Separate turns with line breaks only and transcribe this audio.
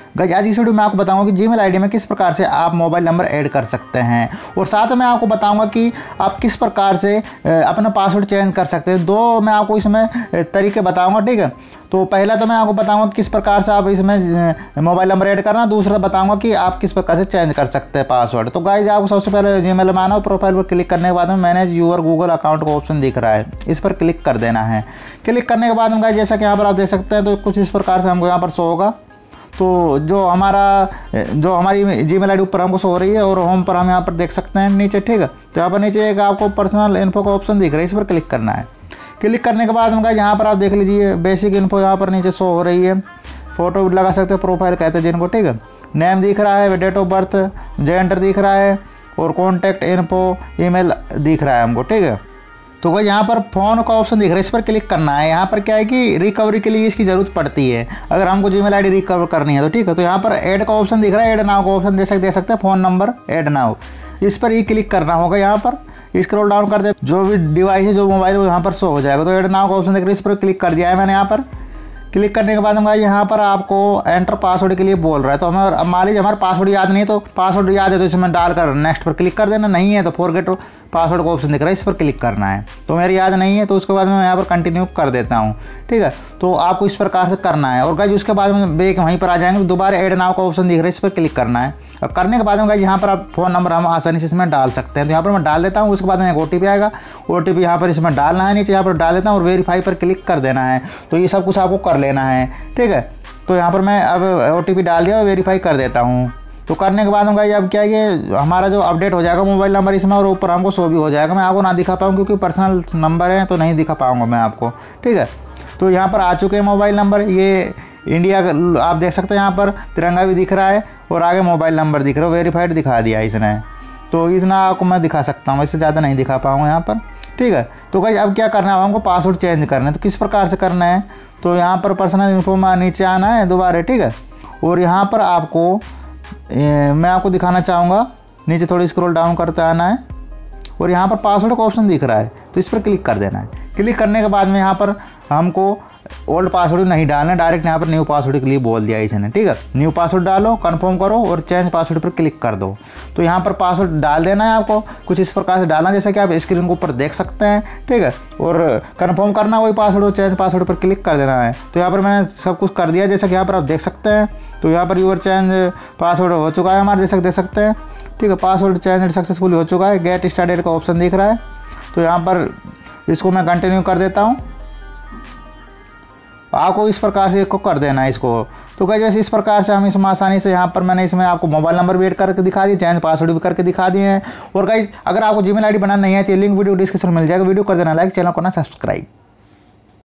Guys आज इस video में आपको बताऊंगा कि जीमेल आईडी में किस प्रकार से आप मोबाइल नंबर ऐड कर सकते हैं, और साथ में आपको बताऊंगा कि आप किस प्रकार से अपना पासवर्ड चेंज कर सकते हैं। दो मैं आपको इसमें तरीके बताऊंगा, ठीक है। तो पहला तो मैं आपको बताऊंगा किस प्रकार से आप इसमें मोबाइल नंबर ऐड करना, दूसरा बताऊंगा कि आप किस प्रकार से चेंज कर सकते हैं पासवर्ड। तो गाइस आपको सबसे पहले जीमेल में आना हो, प्रोफाइल पर क्लिक करने के बाद में मैनेज यूर गूगल अकाउंट का ऑप्शन दिख रहा है, इस पर क्लिक कर देना है। क्लिक करने के बाद में गाइस जैसा कि यहाँ पर आप देख सकते हैं तो कुछ इस प्रकार से हमको यहाँ पर शो होगा। तो जो हमारी जीमेल आईडी ऊपर हमको शो हो रही है और होम पर हम यहाँ पर देख सकते हैं नीचे, ठीक है। तो यहाँ पर नीचे एक आपको पर्सनल इन्फो का ऑप्शन दिख रहा है, इस पर क्लिक करना है। क्लिक करने के बाद हम यहाँ पर आप देख लीजिए बेसिक इन्फो यहाँ पर नीचे शो हो रही है। फोटो भी लगा सकते हैं, प्रोफाइल कहते हैं जिनको, ठीक है। नेम दिख रहा है, डेट ऑफ बर्थ, जेंडर दिख रहा है और कॉन्टैक्ट इन्फो ईमेल दिख रहा है हमको, ठीक है। तो भाई यहाँ पर फ़ोन का ऑप्शन दिख रहा है, इस पर क्लिक करना है। यहाँ पर क्या है कि रिकवरी के लिए इसकी ज़रूरत पड़ती है अगर हमको जीमेल आईडी रिकवर करनी है तो, ठीक है। तो यहाँ पर ऐड का ऑप्शन दिख रहा है, ऐड नाउ का ऑप्शन दे सकते हैं, फ़ोन नंबर ऐड नाउ, इस पर ही क्लिक करना होगा। यहाँ पर स्क्रॉल डाउन कर दे, जो भी डिवाइस है जो मोबाइल वो यहाँ पर शो हो जाएगा। तो ऐड नाउ का ऑप्शन देख रहे हैं, इस पर क्लिक कर दिया है मैंने। यहाँ पर क्लिक करने के बाद हम यहाँ पर आपको एंटर पासवर्ड के लिए बोल रहा है। तो हमें मान लीजिए हमारा पासवर्ड याद नहीं है, तो पासवर्ड याद है तो इसमें डालकर नेक्स्ट पर क्लिक कर देना, नहीं है तो फॉरगेट पासवर्ड का ऑप्शन दिख रहा है, इस पर क्लिक करना है। तो मेरी याद नहीं है तो उसके बाद मैं यहाँ पर कंटिन्यू कर देता हूँ, ठीक है। तो आपको इस प्रकार से करना है। और गाइस उसके बाद में बैक वहीं पर आ जाएंगे, तो दोबारा ऐड नाउ का ऑप्शन दिख रहा है, इस पर क्लिक करना है। और करने के बाद में गाइस यहाँ पर आप फ़ोन नंबर हम आसानी से इसमें डाल सकते हैं। तो यहाँ पर मैं डाल देता हूँ, उसके बाद में एक OTP आएगा, OTP यहाँ पर इसमें डालना है, नीचे यहाँ पर डाल देता हूँ और वेरीफाई पर क्लिक कर देना है। तो ये सब कुछ आपको कर लेना है, ठीक है। तो यहाँ पर मैं अब OTP डाल दिया और वेरीफाई कर देता हूँ। तो करने के बाद हम गाइस अब क्या है कि हमारा जो अपडेट हो जाएगा मोबाइल नंबर इसमें, और ऊपर हमको शो भी हो जाएगा। मैं आपको ना दिखा पाऊँ क्योंकि पर्सनल नंबर है तो नहीं दिखा पाऊँगा मैं आपको, ठीक है। तो यहाँ पर आ चुके हैं मोबाइल नंबर, ये इंडिया का आप देख सकते हैं, यहाँ पर तिरंगा भी दिख रहा है और आगे मोबाइल नंबर दिख रहा है, वेरीफाइड दिखा दिया इसने। तो इतना आपको मैं दिखा सकता हूँ, इससे ज़्यादा नहीं दिखा पाऊँगा यहाँ पर, ठीक है। तो गाइस अब क्या करना है, हमको पासवर्ड चेंज करना है। तो किस प्रकार से करना है, तो यहाँ पर पर्सनल इन्फो में नीचे आना है दोबारा, ठीक है। और यहाँ पर आपको मैं आपको दिखाना चाहूँगा, नीचे थोड़ी स्क्रॉल डाउन करते आना है और यहाँ पर पासवर्ड का ऑप्शन दिख रहा है, तो इस पर क्लिक कर देना है। क्लिक करने के बाद में यहाँ पर हमको ओल्ड पासवर्ड नहीं डालना, डायरेक्ट यहाँ पर न्यू पासवर्ड के लिए बोल दिया इसने, ठीक है। न्यू पासवर्ड डालो, कंफर्म करो और चेंज पासवर्ड पर क्लिक कर दो। तो यहाँ पर पासवर्ड डाल देना है आपको, कुछ इस प्रकार से डालना जैसे कि आप स्क्रीन के ऊपर देख सकते हैं, ठीक है। और कंफर्म करना वही पासवर्ड और चेंज पासवर्ड पर क्लिक कर देना है। तो यहाँ पर मैंने सब कुछ कर दिया जैसा कि यहाँ पर आप देख सकते हैं। तो यहाँ पर यूर चेंज पासवर्ड हो चुका है हमारा, जैसा देख सकते हैं, ठीक है। पासवर्ड चेंज सक्सेसफुल हो चुका है, गेट स्टार्टेड का ऑप्शन दिख रहा है। तो यहाँ पर इसको मैं कंटिन्यू कर देता हूँ, आपको इस प्रकार से इसको कर देना है इसको। तो गाइस जैसे इस प्रकार से हम इसमें आसानी से यहाँ पर मैंने इसमें आपको मोबाइल नंबर भी ऐड करके दिखा दिए, चेंज पासवर्ड भी करके दिखा दिए हैं। और गाइस अगर आपको जीमेल आईडी बनाना नहीं है तो लिंक वीडियो डिस्क्रिप्शन में मिल जाएगा, वीडियो कर देना लाइक, चैनल को ना सब्सक्राइब।